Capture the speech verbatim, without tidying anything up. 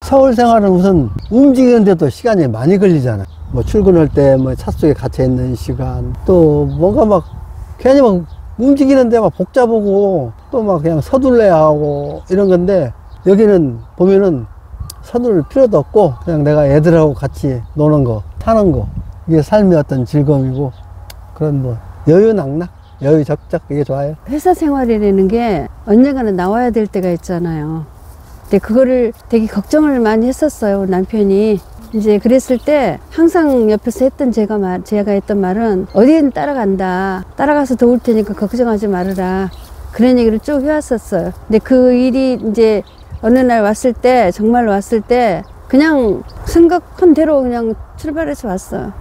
서울 생활은 우선 움직이는데도 시간이 많이 걸리잖아. 뭐 출근할 때 뭐 차 속에 갇혀 있는 시간, 또 뭔가 막 괜히 막 움직이는데 막 복잡하고 또 막 그냥 서둘러야 하고 이런 건데, 여기는 보면은 서둘 필요도 없고 그냥 내가 애들하고 같이 노는 거, 타는 거, 이게 삶의 어떤 즐거움이고, 그런 뭐 여유낙낙, 여유적적, 이게 좋아요. 회사 생활이라는 게 언젠가는 나와야 될 때가 있잖아요. 근데 그거를 되게 걱정을 많이 했었어요, 남편이. 이제 그랬을 때 항상 옆에서 했던 제가 말, 제가 했던 말은, 어디든 따라간다. 따라가서 도울 테니까 걱정하지 말아라. 그런 얘기를 쭉 해왔었어요. 근데 그 일이 이제 어느 날 왔을 때, 정말 왔을 때 그냥 생각한 대로 그냥 출발해서 왔어요.